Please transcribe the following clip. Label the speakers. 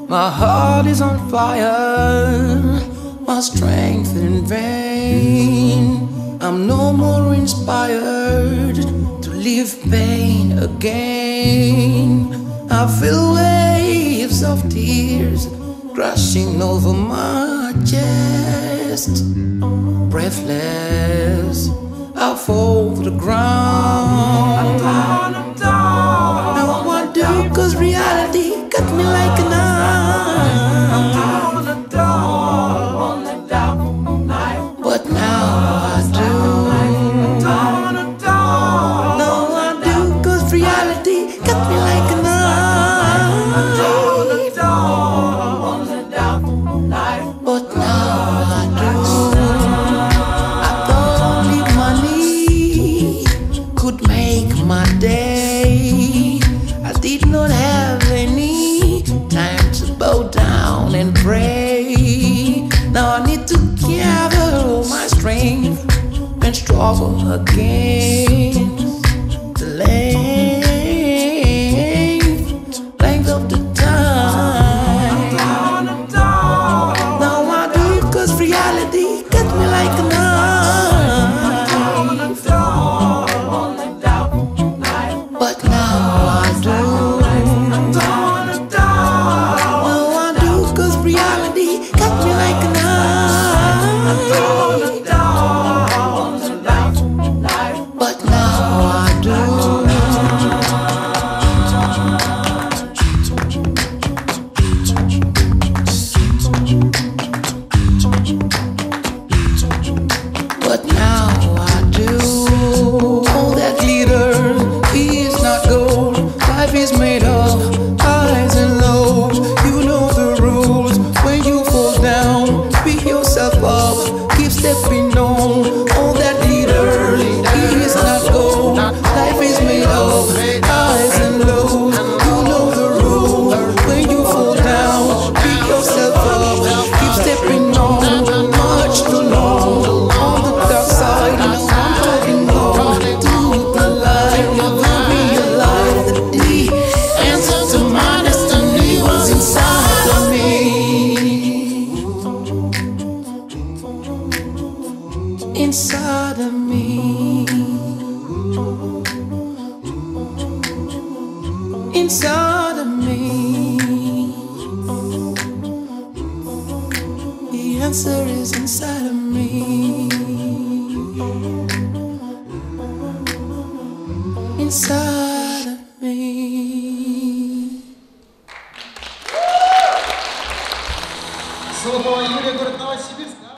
Speaker 1: My heart is on fire, my strength in vain. I'm no more inspired to live pain again. I feel waves of tears crashing over my chest. Breathless, I fall to the ground. I'm down. Now what do? 'Cause reality cut me like a knife. But now I do. Now I do, 'cause reality cut me like a knife. But now I do. I thought only money could make my day. I did not have any time to bow down and pray. Now I need to gather all my strength and struggle against the length of the time. Now I do it 'cause reality cut me like a knife. But now I do. Now I do 'cause reality cut me like a knife. But now I do. But now I do. All that glitter is not gold. Life is made of highs and lows. You know the rules. When you fall down, pick yourself up, keep stepping on. All that glitter is not gold. Life is made of highs and lows. You know the rules. When you fall down, pick yourself up, keep stepping on. Much too long on the dark side, you know I'm holding on to the light. Never realize that the answer to my destiny was inside of me. Inside of me. Inside of me. The answer is inside of me. Inside of me.
Speaker 2: Солопова Юлия, город Новосибирск.